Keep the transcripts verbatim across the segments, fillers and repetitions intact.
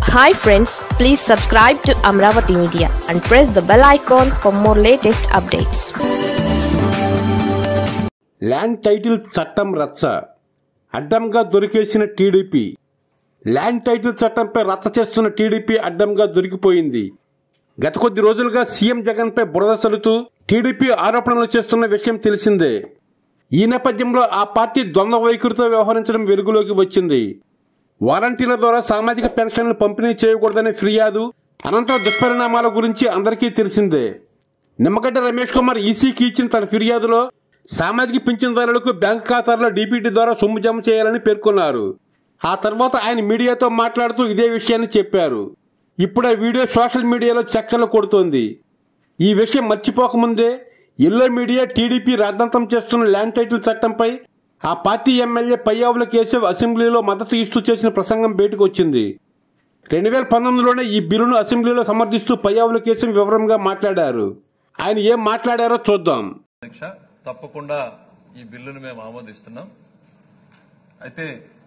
Hi friends, please subscribe to Amravati Media and press the bell icon for more latest updates. Land title చట్టం రచ్చ అడ్డంగా దొరికేసిన TDP. Land title చట్టంపై రచ్చ చేస్తున్న TDP అడ్డంగా దొరికిపోయింది. గత కొద్ది రోజులుగా సీఎం జగన్పై బురద చల్లుతూ టీడీపీ ఆరోపణలు చేస్తున్న విషయం తెలిసిందే. ఈ నేపథ్యంలో ఆ పార్టీ ద్వంద్వ వైఖరితో వ్యవహరించడం వెలుగులోకి వచ్చింది. వాలంటీర్ల ద్వారా సామాజిక పెన్షన్లు పంపిణీ చేయకూడదనే ఫిర్యాదు, అనంతర దుష్పరిణామాల గురించి అందరికీ తెలిసిందే. నిమ్మగడ్డ రమేష్ కుమార్ ఈసీకి ఇచ్చిన తన ఫిర్యాదులో సామాజిక పింఛన్దారులకు బ్యాంకు ఖాతాల్లో డీబీటీ ద్వారా సొమ్ము జమ చేయాలని పేర్కొన్నారు. ఆ తర్వాత ఆయన మీడియాతో మాట్లాడుతూ ఇదే విషయాన్ని చెప్పారు. ఇప్పుడు ఆ వీడియో సోషల్ మీడియాలో చక్కర్లు కొడుతోంది. ఈ విషయం మర్చిపోకముందే ఎల్లో మీడియా టీడీపీ రాద్ధాంతం చేస్తున్న ల్యాండ్ టైటిల్ చట్టంపై ఆ పార్టీ ఎమ్మెల్యే పయ్యావుల కేశవ్ అసెంబ్లీలో మద్దతు ఇస్తూ చేసిన ప్రసంగం బయటకు వచ్చింది. రెండు వేల పంతొమ్మిదిలోనే ఈ బిల్లును అసెంబ్లీలో సమర్థిస్తూ పయ్యావుల కేశవ్ వివరంగా మాట్లాడారు. ఆయన ఏం మాట్లాడారో చూద్దాం. తప్పకుండా ఈ బిల్లును మేము ఆమోదిస్తున్నాం. అయితే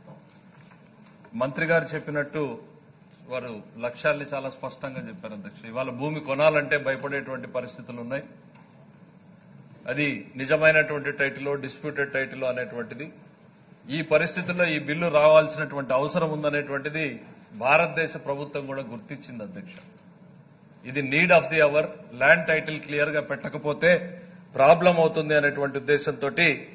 మంత్రి గారు చెప్పినట్టు వారు లక్ష్యాల్ని చాలా స్పష్టంగా చెప్పారు అధ్యక్ష. ఇవాళ భూమి కొనాలంటే భయపడేటువంటి పరిస్థితులు ఉన్నాయి. అది నిజమైనటువంటి టైటిలో డిస్ప్యూటెడ్ టైటిల్ అనేటువంటిది ఈ పరిస్థితుల్లో ఈ బిల్లు రావాల్సినటువంటి అవసరం ఉందనేటువంటిది భారతదేశ ప్రభుత్వం కూడా గుర్తించింది అధ్యక్ష. ఇది need of the hour. Land title clear గా పెట్టకపోతే ప్రాబ్లం అవుతుంది అనేటువంటి ఉద్దేశంతో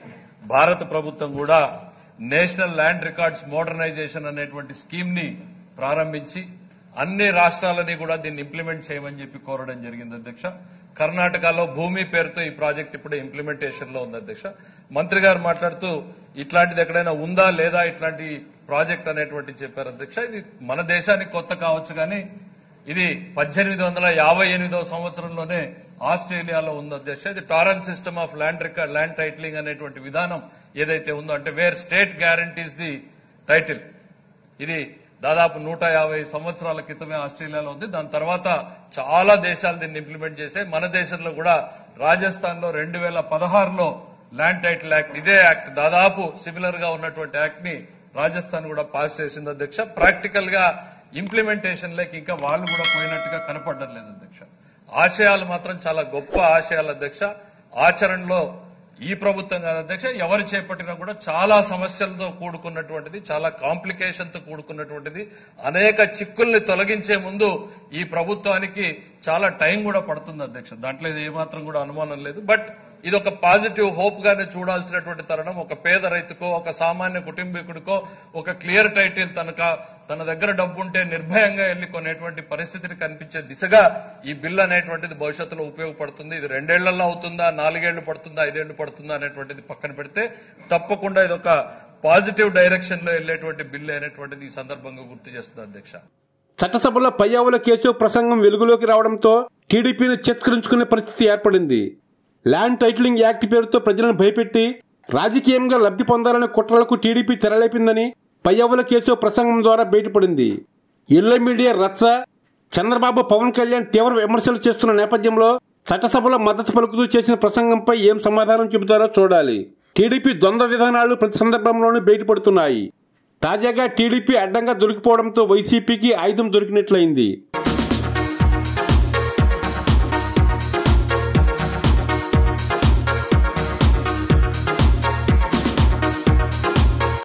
భారత ప్రభుత్వం కూడా నేషనల్ ల్యాండ్ రికార్డ్స్ మోడర్నైజేషన్ అనేటువంటి స్కీమ్ ని ప్రారంభించి అన్ని రాష్ట్రాలని కూడా దీన్ని ఇంప్లిమెంట్ చేయమని చెప్పి కోరడం జరిగింది అధ్యక్ష. కర్ణాటకలో భూమి పేరుతో ఈ ప్రాజెక్ట్ ఇప్పుడే ఇంప్లిమెంటేషన్ లో ఉంది అధ్యక్ష. మంత్రి గారు మాట్లాడుతూ ఇట్లాంటిది ఎక్కడైనా ఉందా లేదా ఇట్లాంటి ప్రాజెక్ట్ అనేటువంటి చెప్పారు అధ్యక్ష. ఇది మన దేశానికి కొత్త కావచ్చు కానీ ఇది పద్దెనిమిది వందల యాభై ఎనిమిదవ సంవత్సరంలోనే ఆస్ట్రేలియాలో ఉంది అధ్యక్ష. ఇది torrent system of land record land titling అనేటువంటి విధానం ఏదైతే ఉందో అంటే where state guarantees the title. ఇది దాదాపు నూట యాభై సంవత్సరాల క్రితమే ఆస్ట్రేలియాలో ఉంది. దాని తర్వాత చాలా దేశాలు దీన్ని ఇంప్లిమెంట్ చేశాయి. మన దేశంలో కూడా రాజస్థాన్ లో రెండు వేల పదహారులో ల్యాండ్ టైటిల్ యాక్ట్, ఇదే యాక్ట్ దాదాపు సిమిలర్ గా ఉన్నటువంటి యాక్ట్ ని రాజస్థాన్ కూడా పాస్ చేసింది అధ్యక్ష. ప్రాక్టికల్ గా ఇంప్లిమెంటేషన్ లేక ఇంకా వాళ్ళు కూడా పోయినట్టుగా కనపడడం లేదు అధ్యక్ష. ఆశయాలు మాత్రం చాలా గొప్ప ఆశయాలు అధ్యక్ష. ఆచరణలో ఈ ప్రభుత్వం కాదు అధ్యక్ష, ఎవరు చేపట్టినా కూడా చాలా సమస్యలతో కూడుకున్నటువంటిది, చాలా కాంప్లికేషన్ తో కూడుకున్నటువంటిది. అనేక చిక్కుల్ని తొలగించే ముందు ఈ ప్రభుత్వానికి చాలా టైం కూడా పడుతుంది అధ్యక్ష. దాంట్లో ఏమాత్రం కూడా అనుమానం లేదు. బట్ ఇది ఒక పాజిటివ్ హోప్ గానే చూడాల్సినటువంటి తరుణం. ఒక పేద రైతుకో ఒక సామాన్య కుటుంబీకుడికో ఒక క్లియర్ టైటిల్ తనక తన దగ్గర డబ్బుంటే నిర్భయంగా వెళ్లి కొనేటువంటి పరిస్థితిని కనిపించే దిశగా ఈ బిల్ అనేటువంటిది భవిష్యత్తులో ఉపయోగపడుతుంది. ఇది రెండేళ్లలో అవుతుందా, నాలుగేళ్లు పడుతుందా, ఐదేళ్లు పడుతుందా అనేటువంటిది పక్కన పెడితే తప్పకుండా ఇది ఒక పాజిటివ్ డైరెక్షన్ లో వెళ్లేటువంటి బిల్లు అనేటువంటిది ఈ సందర్భంగా గుర్తు చేస్తుంది అధ్యక్ష. చట్టసభలో పయ్యావుల కేశవ్ ప్రసంగం వెలుగులోకి రావడంతో టీడీపీని చిత్కరించుకునే పరిస్థితి ఏర్పడింది. ల్యాండ్ టైటిలింగ్ యాక్ట్ పేరుతో ప్రజలను భయపెట్టి రాజకీయంగా లబ్ధి పొందాలనే కుట్రలకు టీడీపీ తెరలేపిందని పయ్యావుల కేశవ్ ప్రసంగం ద్వారా బయటపడింది. ఎల్లో మీడియా రచ్చ, చంద్రబాబు పవన్ కళ్యాణ్ తీవ్ర విమర్శలు చేస్తున్న నేపథ్యంలో చట్టసభలో మద్దతు పలుకుతూ చేసిన ప్రసంగంపై ఏం సమాధానం చెబుతారో చూడాలి. టీడీపీ ద్వంద్వ విధానాలు ప్రతి సందర్భంలోనూ బయటపడుతున్నాయి. తాజాగా టీడీపీ అడ్డంగా దొరికిపోవడంతో వైసీపీకి ఆయుధం దొరికినట్లయింది.